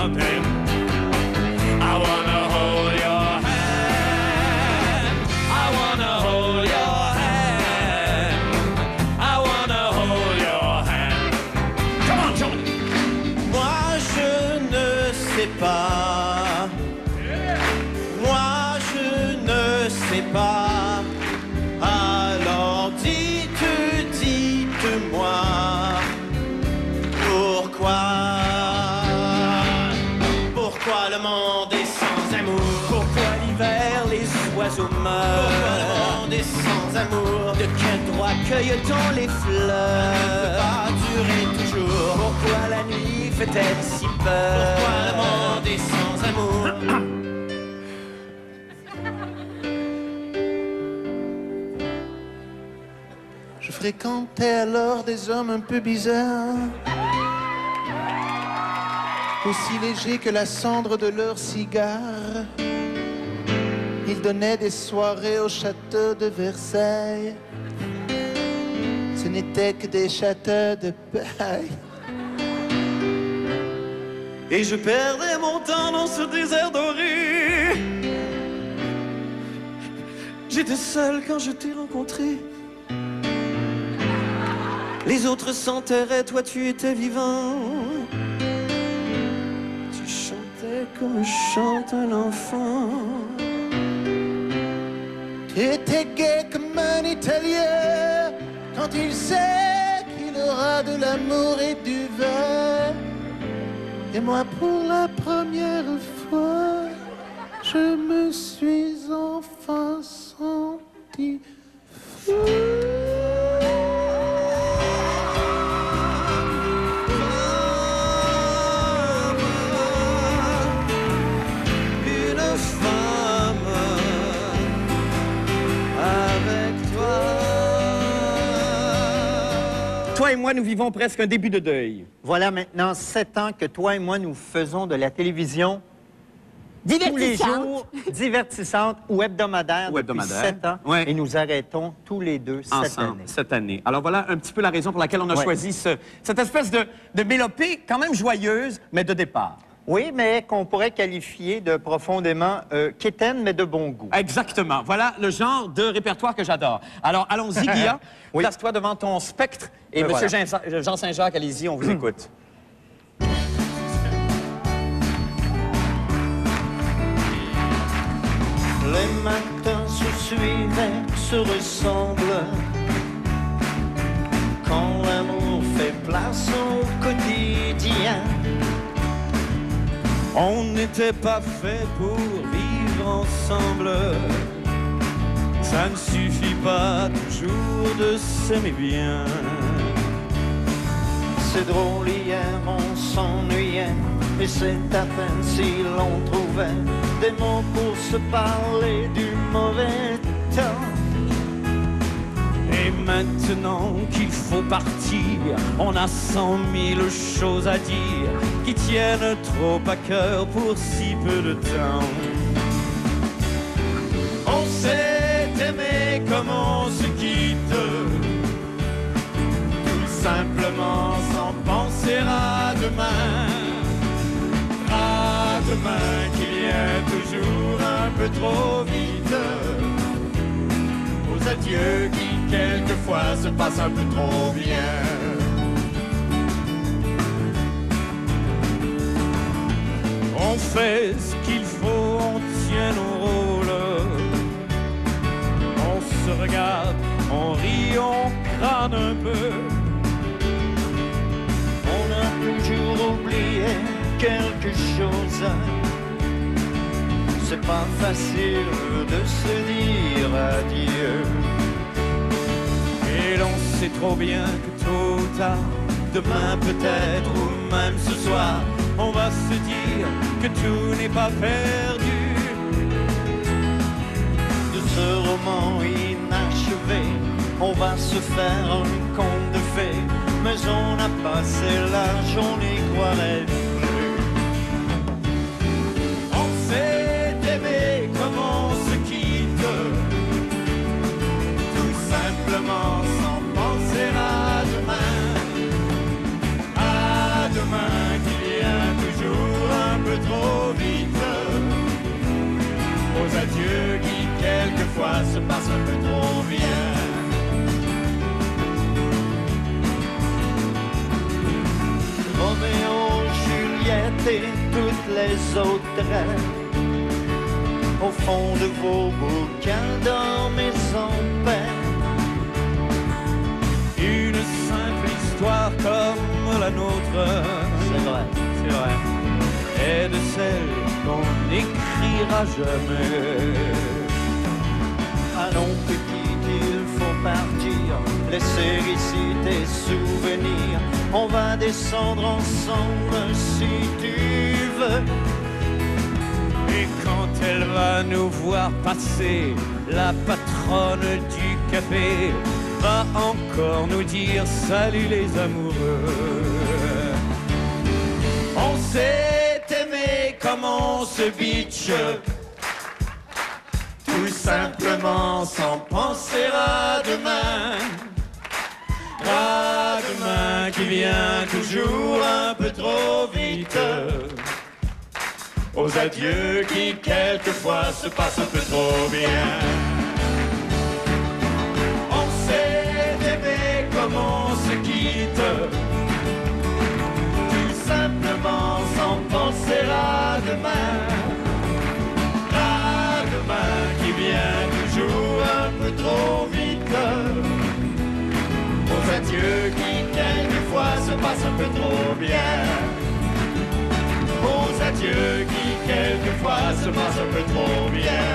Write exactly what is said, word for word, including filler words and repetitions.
something. I wanna hold your hand. I wanna hold your hand. I wanna hold your hand. Come on, Johnny. Moi je ne sais pas. Moi je ne sais pas. Alors dites, dites-moi pourquoi. Pourquoi le monde est sans amour? Pourquoi l'hiver les oiseaux meurent? Pourquoi le monde est sans amour? De quel droit cueille-t-on les fleurs? Ça ne peut pas durer toujours. Pourquoi la nuit fait-elle si peur? Pourquoi le monde est sans amour? Je fréquentais alors des hommes un peu bizarres, aussi légers que la cendre de leur cigare. Ils donnaient des soirées au château de Versailles. Ce n'étaient que des châteaux de paille. Et je perdais mon temps dans ce désert doré. J'étais seul quand je t'ai rencontré. Les autres s'enterraient, toi tu étais vivant. Tu chantais comme chante un enfant. Tu étais gai comme un Italien quand il sait qu'il aura de l'amour et du vin. Et moi pour la première fois, je me suis enfin senti fou. Toi et moi, nous vivons presque un début de deuil. Voilà maintenant sept ans que toi et moi, nous faisons de la télévision tous les jours, divertissante ou hebdomadaire, Ou hebdomadaire. depuis sept ans. Ouais. Et nous arrêtons tous les deux Ensemble, cette année. cette année. Alors voilà un petit peu la raison pour laquelle on a Ouais. choisi ce- cette espèce de, de mélopée quand même joyeuse, mais de départ. Oui, mais qu'on pourrait qualifier de profondément euh, quétaine, mais de bon goût. Exactement. Voilà le genre de répertoire que j'adore. Alors, allons-y, Guilla. Oui. Place-toi devant ton spectre. Et Euh, Monsieur voilà. Jean- Jean Saint-Jacques, allez-y, on vous écoute. Les matins se suivaient, se ressemblent. Quand l'amour fait place au quotidien. On n'était pas fait pour vivre ensemble. Ça ne suffit pas toujours de s'aimer bien. C'est drôle, hier on s'ennuyait. Et c'est à peine si l'on trouvait des mots pour se parler du mauvais temps. Et maintenant qu'il faut partir, on a cent mille choses à dire qui tiennent trop à cœur pour si peu de temps. On s'est aimé comme on se quitte, tout simplement sans penser à demain. À demain qui vient toujours un peu trop vite. Aux adieux qui quelquefois se passent un peu trop bien. On fait ce qu'il faut, on tient nos rôles. On se regarde, on rit, on crâne un peu. On a toujours oublié quelque chose. C'est pas facile de se dire adieu. Et l'on sait trop bien que tôt ou tard, demain peut-être ou même ce soir, on va se dire que tout n'est pas perdu. De ce roman inachevé, on va se faire un conte de fées. Mais on a passé l'âge, on n'y croirait plus. On s'est aimé comme on se quitte, tout simplement sans penser à demain. À demain qui vient toujours un quelquefois se passe un peu trop bien. Roméo, Juliette et toutes les autres reines, au fond de vos bouquins dormez en paix. Une simple histoire comme la nôtre, C'est vrai. c'est vrai, est de celle qu'on n'écrira jamais. Allons petit, il faut partir, laisser ici tes souvenirs. On va descendre ensemble si tu veux. Et quand elle va nous voir passer, la patronne du café va encore nous dire salut les amoureux. On s'est aimé comme on se bitch, tout simplement sans penser à demain. À demain qui vient toujours un peu trop vite, aux adieux qui quelquefois se passent un peu trop bien. On s'est aimé comme on se quitte, tout simplement sans penser à demain. À demain qui vient toujours un peu trop vite, aux adieux qui quelquefois se passent un peu trop bien. Aux adieux qui quelquefois se passent un peu trop bien.